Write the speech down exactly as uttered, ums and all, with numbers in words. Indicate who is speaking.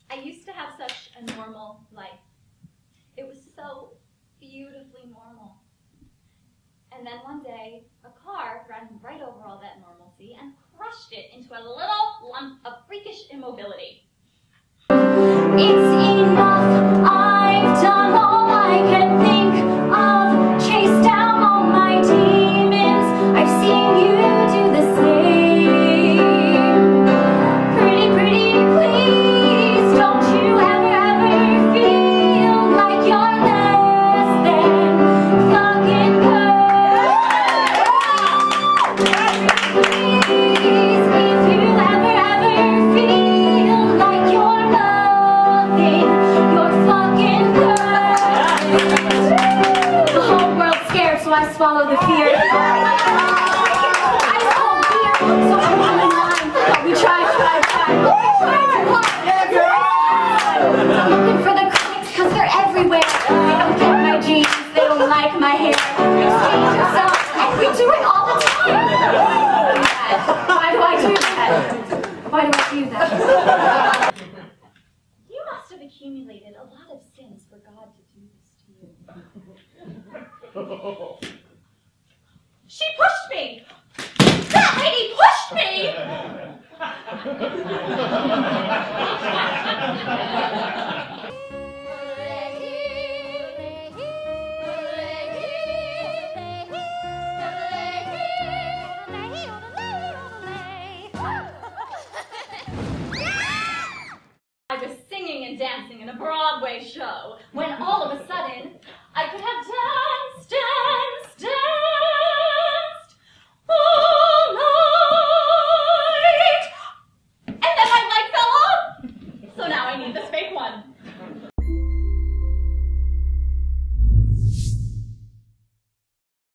Speaker 1: I used to have such a normal life. It was so beautifully normal. And then one day, a car ran right over all that normalcy and crushed it into a little lump of freakish immobility.
Speaker 2: It's enough, I've done all I can think of, chased down all my demons, I've seen you do the same. Pretty, pretty, please, don't you ever, ever feel like you're less than fucking perfect. Please, if you ever, ever feel like you're nothing, you're fucking perfect. The whole world's scared, so I swallow the fear. I smoke beer, so I run in line. But we try, try, try, but we try too hard. I'm looking for the critics, cause they're everywhere. They don't get my jeans, they don't like my hair. Exchange yourself, and we do it all the time. Why do I do that? Why do I do that?
Speaker 1: You must have accumulated a lot of sins for God to do this to you. She pushed me! That lady pushed me! I was singing and dancing in a Broadway show when all of a sudden I could have danced, danced, danced all night, and then my leg fell off. So now I need this fake one.